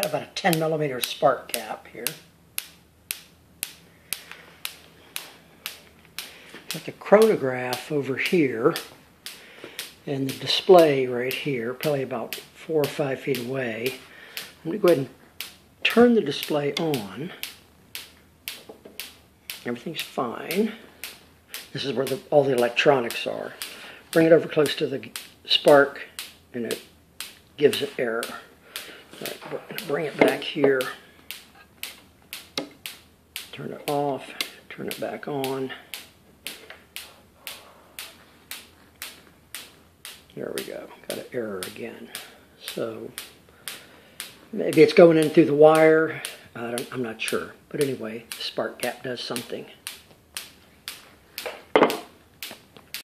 got about a 10 millimeter spark gap here. Got the chronograph over here and the display right here, probably about 4 or 5 feet away. I'm going to go ahead and turn the display on. Everything's fine. This is where all the electronics are. Bring it over close to the spark and it gives an error. Right, bring it back here. Turn it off, turn it back on. There we go, got an error again. So maybe it's going in through the wire. I'm not sure. But anyway, the spark gap does something.